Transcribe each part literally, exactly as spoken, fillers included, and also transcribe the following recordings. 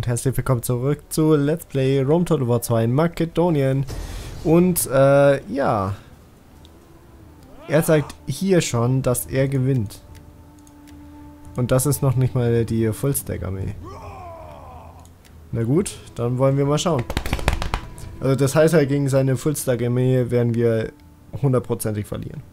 und herzlich willkommen zurück zu Let's Play Rome Total War zwei Makedonien. Und äh, ja, er sagt hier schon, dass er gewinnt. Und das ist noch nicht mal die Full-Stack-Armee. Na gut, dann wollen wir mal schauen. Also das heißt halt, gegen seine Full-Stack-Armee werden wir hundertprozentig verlieren.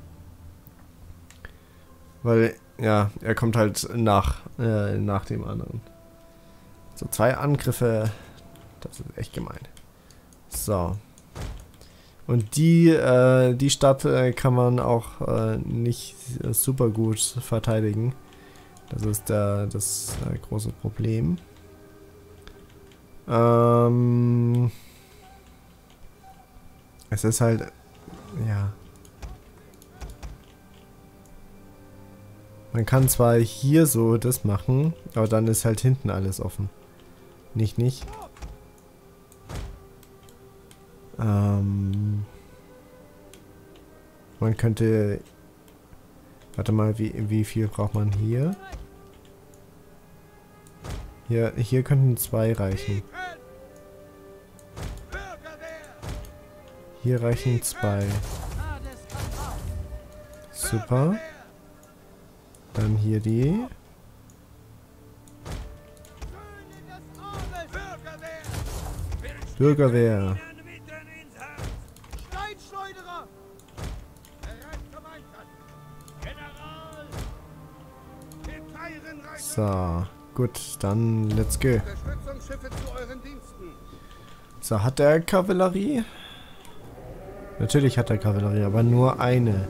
Weil, ja, er kommt halt nach, äh, nach dem anderen. So, zwei Angriffe, das ist echt gemein. So. Und die, äh, die Stadt äh, kann man auch äh, nicht super gut verteidigen. Das ist der, das äh, große Problem. Ähm, es ist halt, ja. Man kann zwar hier so das machen, aber dann ist halt hinten alles offen. Nicht, nicht. Ähm, man könnte... Warte mal, wie, wie viel braucht man hier? Hier, hier könnten zwei reichen. Hier reichen zwei. Super. Dann hier die. Bürgerwehr. So, gut, dann let's go. So, hat er Kavallerie? Natürlich hat er Kavallerie, aber nur eine.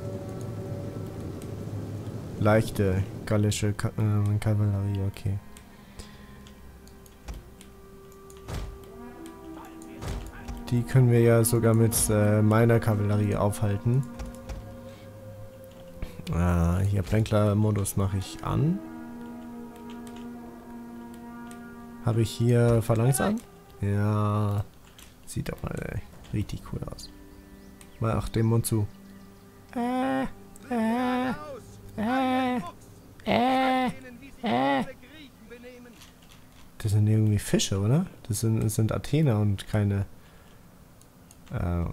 Leichte gallische Ka äh, Kavallerie, okay. Die können wir ja sogar mit äh, meiner Kavallerie aufhalten. Äh, hier Plänkler-Modus mache ich an. Habe ich hier verlangsamt? Ja, sieht doch mal ey, richtig cool aus. Mach den Mund zu. Äh, äh. Äh, äh, äh. Das sind irgendwie Fische, oder? Das sind, das sind Athener und keine... Äh,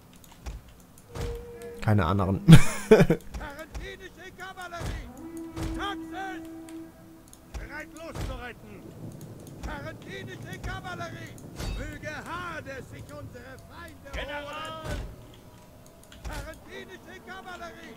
keine anderen. Tarantinische Kavallerie! Taxis! Bereit loszureiten! Tarantinische Kavallerie! Möge Hades sich unsere Feinde General! Holen! Tarantinische Kavallerie!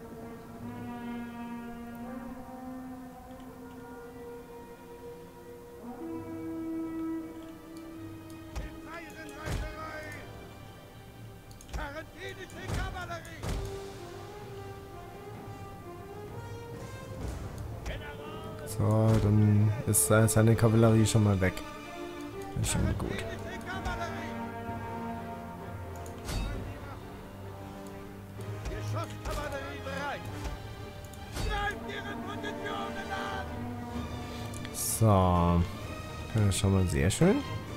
So, dann ist seine Kavallerie schon mal weg. Das ist schon mal gut. So, das ist schon mal sehr schön.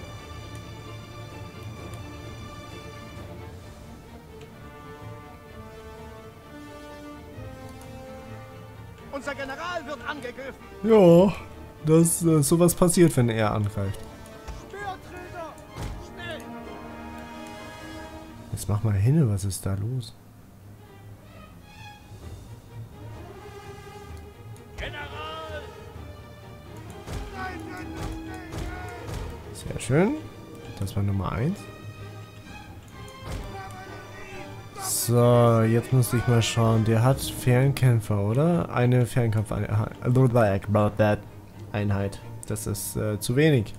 Unser General wird angegriffen. Ja, das äh, sowas passiert, wenn er angreift. Speerträger, schnell! Jetzt mach mal hin, was ist da los? General! Sehr schön. Das war Nummer eins. So, jetzt muss ich mal schauen. Der hat Fernkämpfer, oder? Eine Fernkampfeinheit. Das ist äh, zu wenig.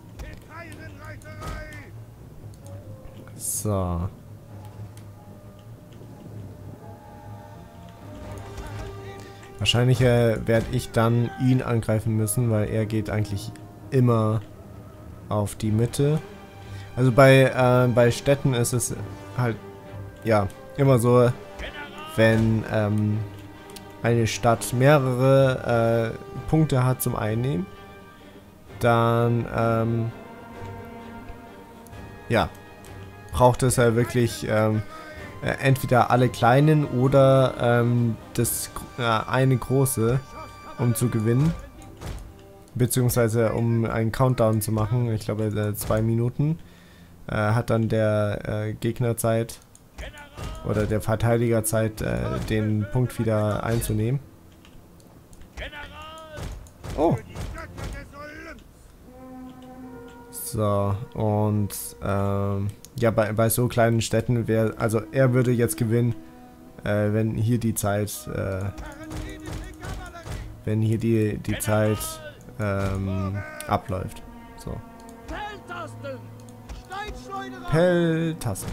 So. Wahrscheinlich äh, werde ich dann ihn angreifen müssen, weil er geht eigentlich immer auf die Mitte. Also bei, äh, bei Städten ist es halt, ja, immer so, wenn ähm, eine Stadt mehrere äh, Punkte hat zum Einnehmen, dann ähm, ja, braucht es ja wirklich ähm, äh, entweder alle kleinen oder ähm, das äh, eine große, um zu gewinnen. beziehungsweise um einen Countdown zu machen, ich glaube äh, zwei Minuten, äh, hat dann der äh, Gegner Zeit oder der Verteidiger Zeit, äh, den Punkt wieder einzunehmen. Oh! So, und ähm, ja, bei, bei so kleinen Städten wäre, also er würde jetzt gewinnen, äh, wenn hier die Zeit, äh, wenn hier die, die Zeit ähm, abläuft. So. Pelltasten.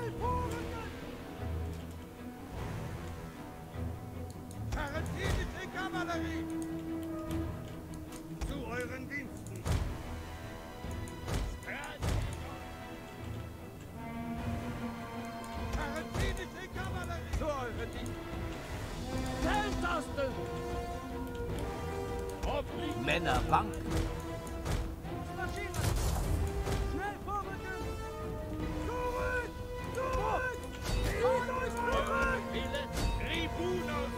Männer wanken. Schnell vorrücken! Zurück! Zurück! Zurück! Tribunus!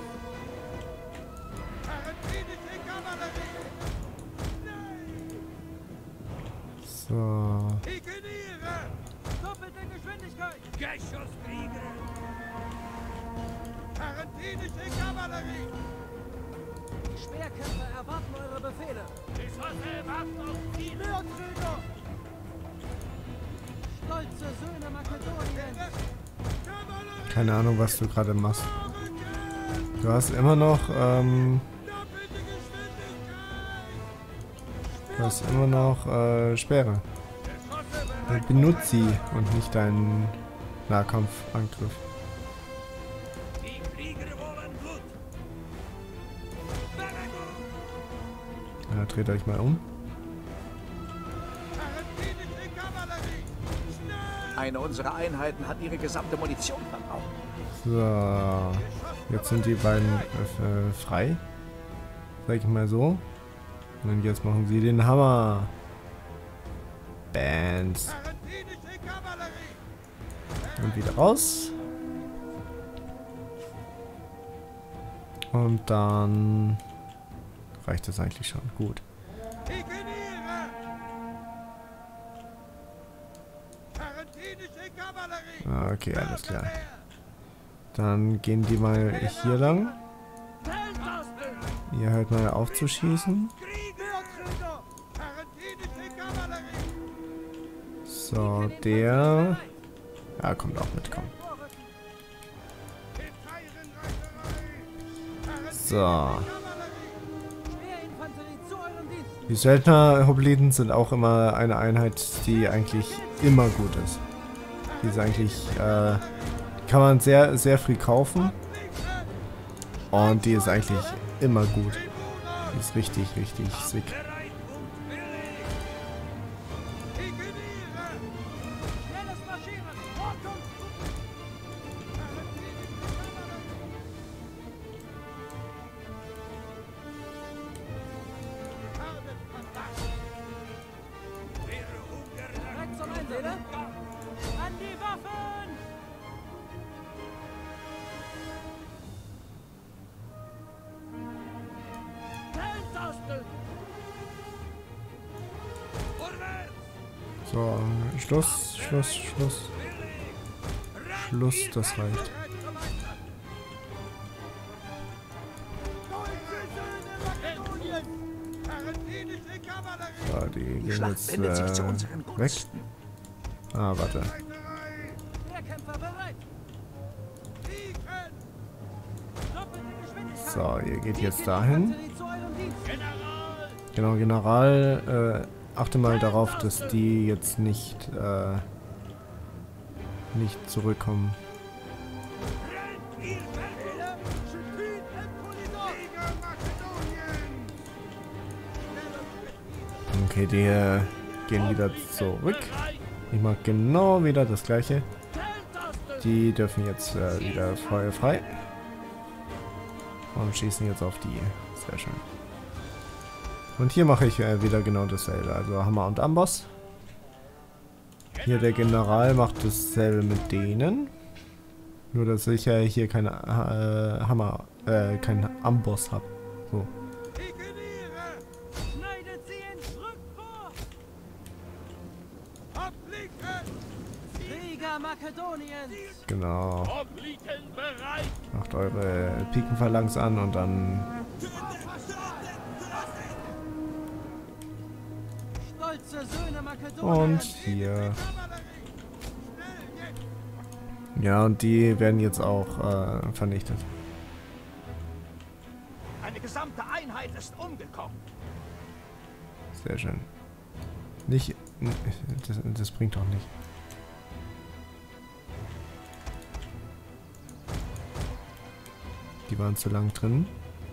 Arretinische Kavallerie! Nein! So. Pikeniere! Doppelte Geschwindigkeit! Geschusskriege! Arretinische Kavallerie! Die Speerkämpfer erwarten eure Befehle. Die Schosse warten auf die Speerträger! Stolze Söhne Makedoniens. Keine Ahnung, was du gerade machst. Du hast immer noch, ähm, du hast immer noch, äh, Speere. Benutze sie und nicht deinen Nahkampfangriff. Ja, dreht euch mal um. Eine unserer Einheiten hat ihre gesamte Munition verbraucht. So, jetzt sind die beiden äh, frei. Sag ich mal so. Und jetzt machen sie den Hammer. Bands. Und wieder raus. Und dann reicht das eigentlich schon. Gut. Ah, okay, alles klar. Dann gehen die mal hier lang. Ihr hört mal auf zu schießen. So, der... Ja, kommt auch mit, komm. So. Die Söldner-Hopliten sind auch immer eine Einheit, die eigentlich immer gut ist. Die ist eigentlich, äh, die kann man sehr, sehr früh kaufen. Und die ist eigentlich immer gut. Die ist richtig, richtig sick. An die Waffen! Feldtasten! So, Schluss, Schluss, Schluss. Schluss, das reicht. So, die Die gehen Schlacht jetzt wendet sich zu äh, unseren weg. Gunsten. Ah, warte. Der Kämpfer bereit. So, ihr geht jetzt dahin. Genau, General, äh, achte mal darauf, dass die jetzt nicht, äh, nicht zurückkommen. Okay, die äh, gehen wieder zurück. Ich mache genau wieder das gleiche. Die dürfen jetzt äh, wieder feuerfrei. Und schießen jetzt auf die. Sehr schön. Und hier mache ich äh, wieder genau dasselbe. Also Hammer und Amboss. Hier der General macht dasselbe mit denen. Nur dass ich ja äh, hier keine äh, Hammer, äh, keinen Amboss habe. So. Makedoniens! Genau. Hopliten bereit! Macht eure Pikenphalanx an und dann... Stolze Söhne Makedoniens! Und hier... Ja, und die werden jetzt auch äh, vernichtet. Eine gesamte Einheit ist umgekommen. Sehr schön. Nicht... Das, das bringt doch nicht. Die waren zu lang drin.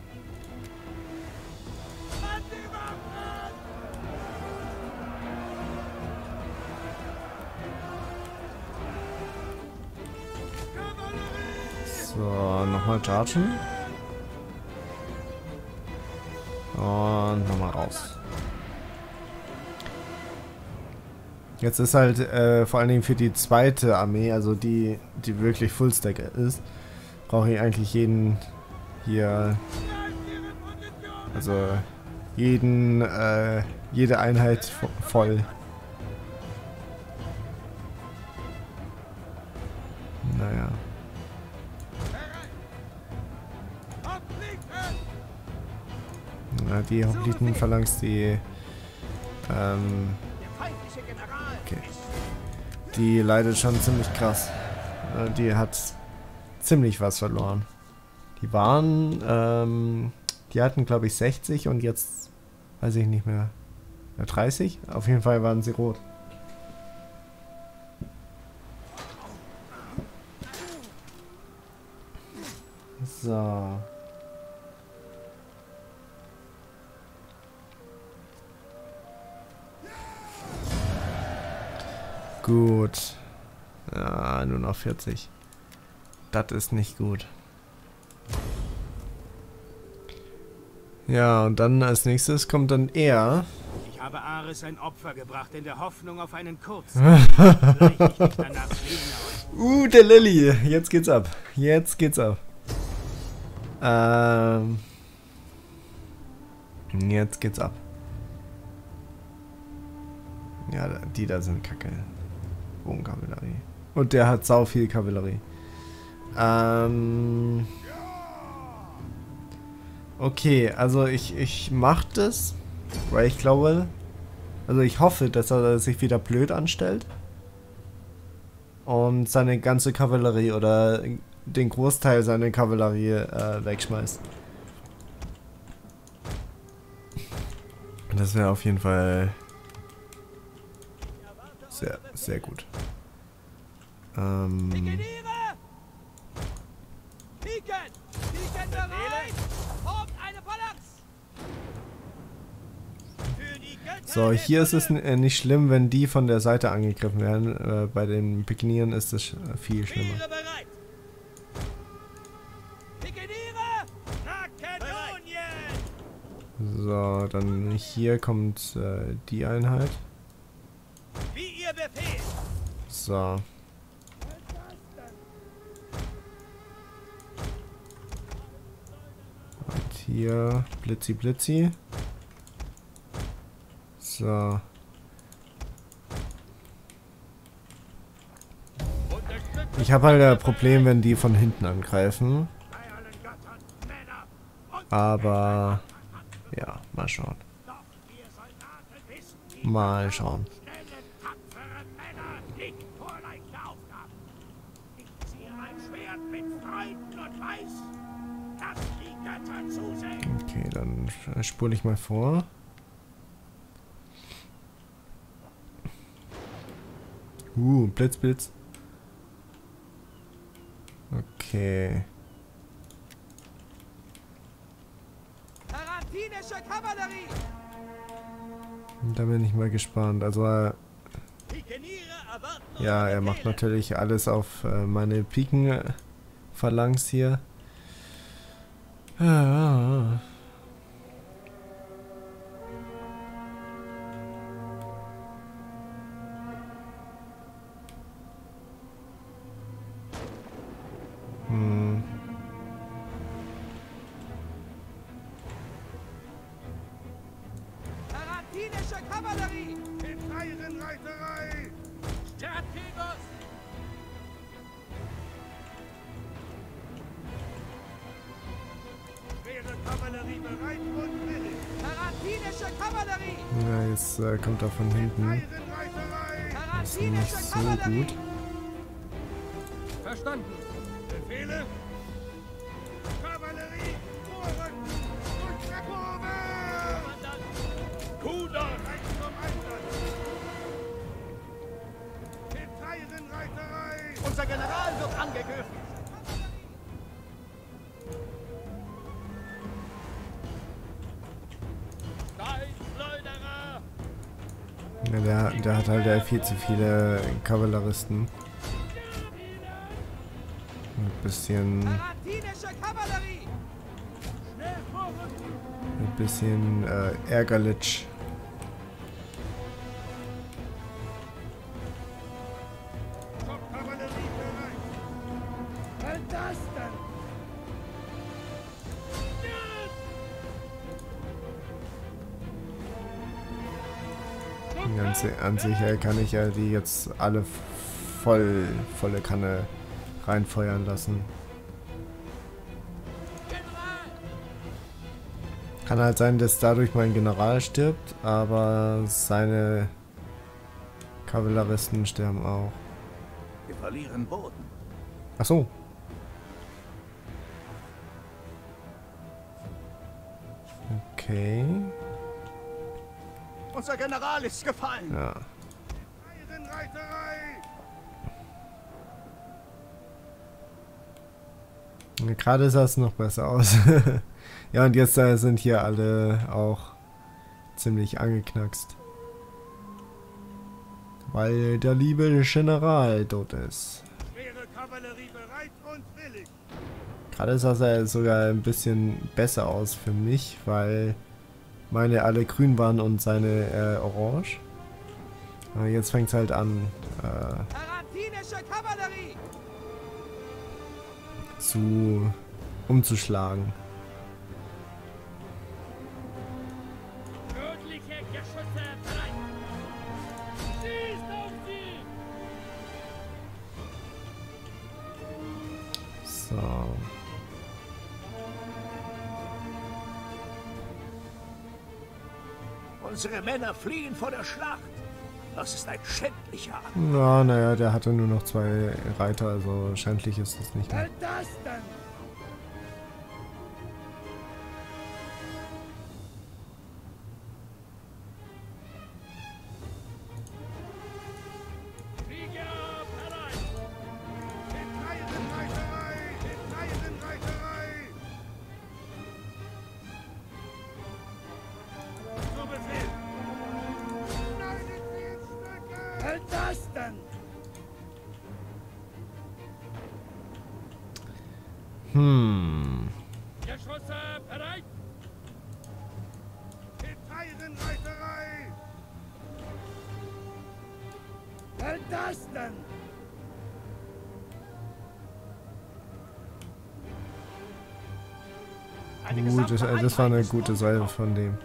So, nochmal chargen. Und nochmal raus. Jetzt ist halt äh, vor allen Dingen für die zweite Armee, also die, die wirklich Fullstack ist, brauche ich eigentlich jeden hier, also jeden, äh, jede Einheit vo voll. Naja. Na, die Hopliten verlangst die, ähm, okay. Die leidet schon ziemlich krass. Äh, die hat ziemlich was verloren. Die waren, ähm, die hatten glaube ich sechzig und jetzt, weiß ich nicht mehr, ja, dreißig? Auf jeden Fall waren sie rot. So. Gut. Ja, nur noch vierzig. Das ist nicht gut. Ja, und dann als nächstes kommt dann er. Ich habe Ares ein Opfer gebracht, in der Hoffnung auf einen kurzen Danach uh, der Lilly. Jetzt geht's ab. Jetzt geht's ab. Ähm. Jetzt geht's ab. Ja, die da sind kacke. Bogenkavallerie. Und der hat sau viel Kavallerie. Ähm. Okay, also ich, ich mach das, weil ich glaube, also ich hoffe, dass er sich wieder blöd anstellt und seine ganze Kavallerie oder den Großteil seiner Kavallerie äh, wegschmeißt. Das wäre auf jeden Fall sehr, sehr gut. Ähm... Piken! Piken bereit! Habt eine Phalanx! Für die Götter So, hier ist es äh, nicht schlimm, wenn die von der Seite angegriffen werden. Äh, bei den Pikenieren ist es äh, viel schlimmer. bereit! Pikeniere! Makedonien! So, dann hier kommt äh, die Einheit. Wie ihr Befehl! So. Und hier Blitzi Blitzi. So. Ich habe halt ein Problem, wenn die von hinten angreifen. Aber ja, mal schauen. Mal schauen. Okay, dann spule ich mal vor. Uh, Blitz, Blitz. Okay. Tarantinische Kavallerie! Da bin ich mal gespannt. Also, äh, ja, er macht natürlich alles auf äh, meine Piken-Phalanx hier. Ja. Hm. Tarantinische Kavallerie! In Reiterei! Strategos! Kavallerie bereit und willig. Taratinische Kavallerie. Ja, jetzt äh, kommt er von hinten. Das ist nicht so gut. Verstanden. Befehle. Kavallerie, vorrücken. Und der Kurve. Kuda. Reich zum Einsatz. Geteirenreiterei. Unser General wird angegriffen. Ja, der, der hat halt ja viel zu viele Kavalleristen. Ein bisschen... Taratinische Kavallerie. Schnell vorrücken. Ein bisschen äh, ärgerlich. Top-Kavallerie bereit. Was das denn? Ganz an sich äh, kann ich ja die jetzt alle voll volle Kanne reinfeuern lassen. Kann halt sein, dass dadurch mein General stirbt, aber seine Kavalleristen sterben auch. Wir verlieren Boden. Ach so. Okay. Unser General ist gefallen. Ja. Eisenreiterei. Gerade sah es noch besser aus. Ja, und jetzt äh, sind hier alle auch ziemlich angeknackst. Weil der liebe General tot ist. Schwere Kavallerie bereit und willig. Gerade sah es sogar ein bisschen besser aus für mich, weil meine alle grün waren und seine äh, orange. Aber jetzt fängt es halt an äh, Taratinische Kavallerie. zu umzuschlagen. Tödliche Geschütze bereit. Schießt auf sie. So. Unsere Männer fliehen vor der Schlacht. Das ist ein schändlicher Akt. Na, naja, der hatte nur noch zwei Reiter, also schändlich ist das nicht mehr. Was das denn? Krieger bereit. Geteirenreiterei. Geteirenreiterei. Zu Befehl. Schneidet sie in Stücke. Was das denn? Hm. Geschosse bereit. Geteirenreiterei. Was das denn? Eine Gut, das, gesamte äh, das war eine Einheit ist gute Salve aufgekommen. von dem.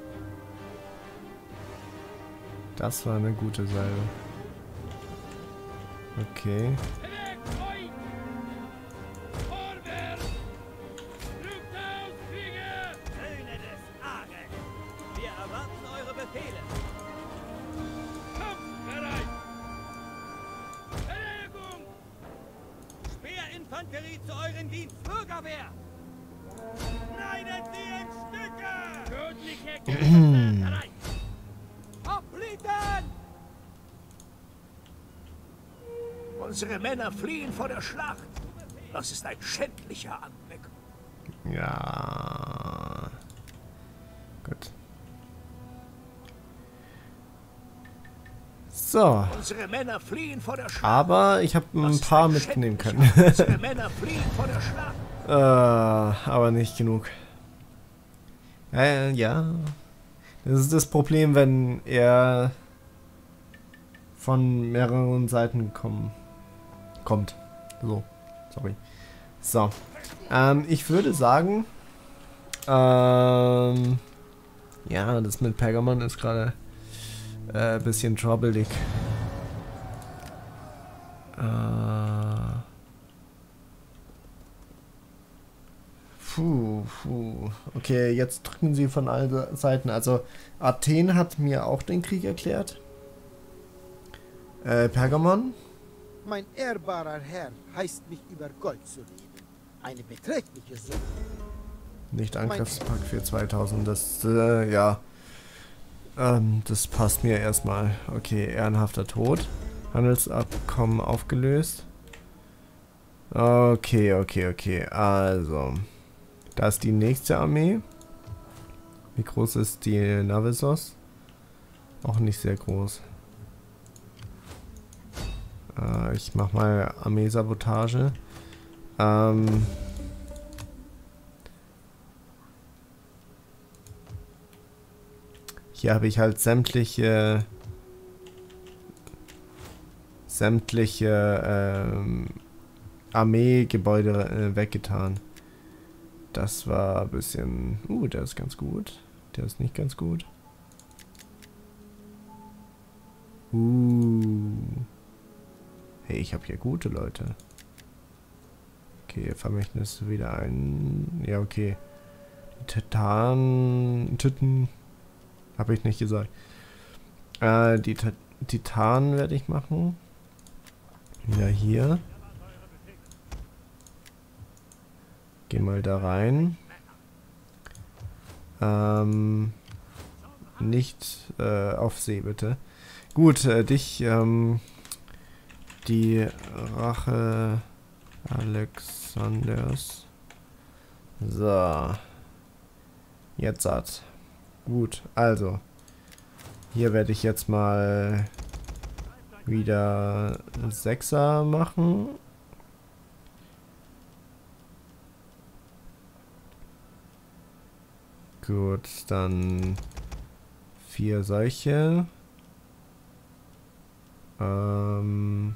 Das war eine gute Salve. Okay. Söhne des Ares. Wir erwarten eure Befehle. Kampfbereit. Bewegung. Speerinfanterie zu euren Dienst. Bürgerwehr. Schneidet sie in Stücke. Tödliche Geschütze bereit. Hoplieten. Unsere Männer fliehen vor der Schlacht. Das ist ein schändlicher Anblick. Ja. Gut. So. Unsere Männer fliehen vor der Schlacht. Aber ich habe ein Das ist paar ein mitnehmen schändlicher können. Akt. Unsere Männer fliehen vor der Schlacht. äh, aber nicht genug. Äh, ja. Das ist das Problem, wenn er von mehreren Seiten kommen, kommt. So. Sorry. So. Ähm, ich würde sagen, ähm, ja, das mit Pergamon ist gerade äh, ein bisschen troubelig. Äh, Puh, puh. Okay, jetzt drücken sie von allen Seiten. Also, Athen hat mir auch den Krieg erklärt. Äh, Pergamon? Mein ehrbarer Herr heißt mich über Gold zu lieben. Eine beträchtliche Summe. Nicht Angriffspakt für zweitausend. Das, äh, ja. Ähm, das passt mir erstmal. Okay, ehrenhafter Tod. Handelsabkommen aufgelöst. Okay, okay, okay. Also. Da ist die nächste Armee. Wie groß ist die Navisos? Auch nicht sehr groß. Äh, ich mach mal Armeesabotage. Ähm. Hier habe ich halt sämtliche sämtliche ähm, Armeegebäude äh, weggetan. Das war ein bisschen... Uh, der ist ganz gut. Der ist nicht ganz gut. Uh. Hey, ich habe hier gute Leute. Okay, Vermächtnis wieder ein... Ja, okay. Die Titan... Titten... Habe ich nicht gesagt. Äh, die T Titan werde ich machen. Wieder hier. Geh mal da rein. Ähm, nicht äh, auf See, bitte. Gut, äh, dich, ähm, die Rache Alexanders. So. Jetzt hat. Gut, also. Hier werde ich jetzt mal wieder Sechser machen. Gut, dann vier solche. Ähm,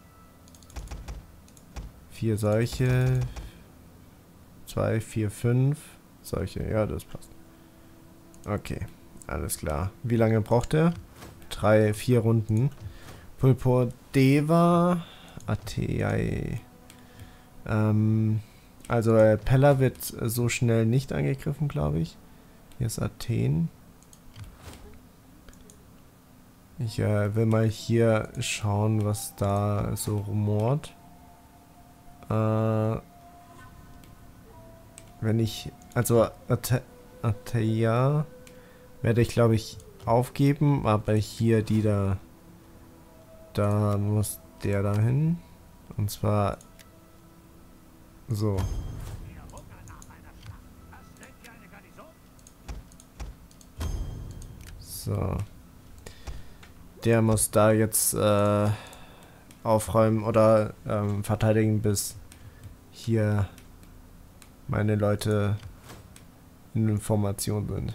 vier solche. Zwei, vier, fünf. Solche, ja, das passt. Okay, alles klar. Wie lange braucht er? Drei, vier Runden. Pulpodeva. Atei. Ähm, also äh, Pella wird so schnell nicht angegriffen, glaube ich. Hier ist Athen. Ich äh, will mal hier schauen, was da so rumort. Äh, wenn ich... Also Ate Ateia werde ich, glaube ich, aufgeben. Aber hier die da... Da muss der da hin. Und zwar... So. So. Der muss da jetzt äh, aufräumen oder ähm, verteidigen, bis hier meine Leute in Information sind.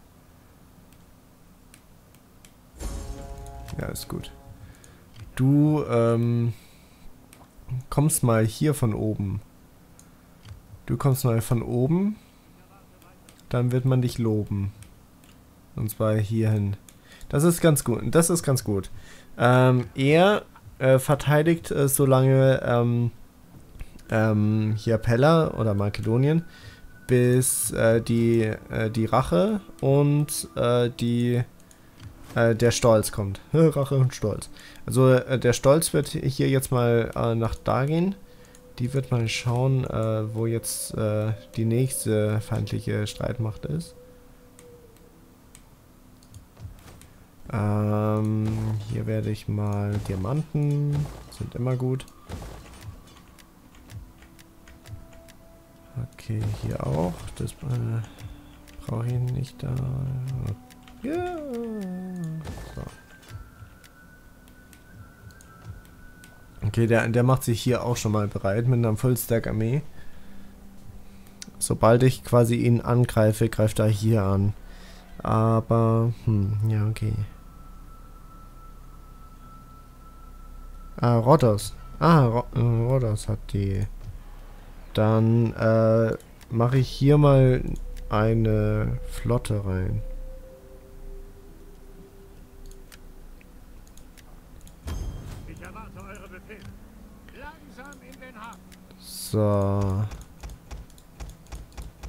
Ja, ist gut. Du ähm, kommst mal hier von oben. Du kommst mal von oben. Dann wird man dich loben. Und zwar hierhin. Das ist ganz gut. Das ist ganz gut. Ähm, er äh, verteidigt äh, solange ähm, ähm, hier Pella oder Makedonien, bis äh, die, äh, die Rache und äh, die äh, der Stolz kommt. Rache und Stolz. Also äh, der Stolz wird hier jetzt mal äh, nach da gehen. Die wird mal schauen, äh, wo jetzt äh, die nächste feindliche Streitmacht ist. Ähm, hier werde ich mal Diamanten, sind immer gut. Okay, hier auch. Das äh, brauche ich nicht da. Ja. So. Okay, der, der macht sich hier auch schon mal bereit mit einer Full-Stack-Armee. Sobald ich quasi ihn angreife, greift er hier an. Aber, hm, ja, okay. Ah, Rhodos. Ah, Ro äh, Rhodos hat die. Dann äh, mache ich hier mal eine Flotte rein. Ich erwarte eure Befehle. Langsam in den Hafen. So.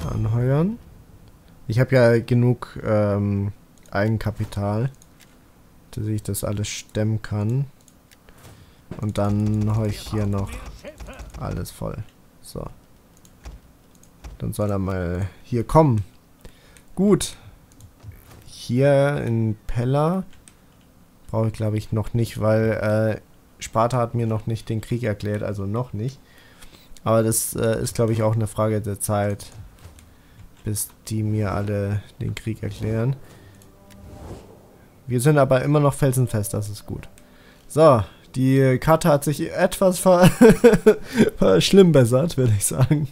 anheuern. Ich habe ja genug ähm, Eigenkapital, dass ich das alles stemmen kann. Und dann habe ich hier noch alles voll. So. Dann soll er mal hier kommen. Gut. Hier in Pella brauche ich, glaube ich, noch nicht, weil äh, Sparta hat mir noch nicht den Krieg erklärt, also noch nicht. Aber das äh, ist, glaube ich, auch eine Frage der Zeit, bis die mir alle den Krieg erklären. Wir sind aber immer noch felsenfest, das ist gut. So, die Karte hat sich etwas ver verschlimmbessert, würde ich sagen.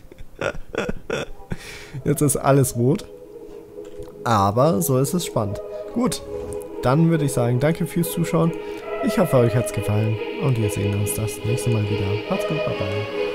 Jetzt ist alles rot. Aber so ist es spannend. Gut, dann würde ich sagen, danke fürs Zuschauen. Ich hoffe, euch hat es gefallen und wir sehen uns das nächste Mal wieder. Macht's gut, bye bye.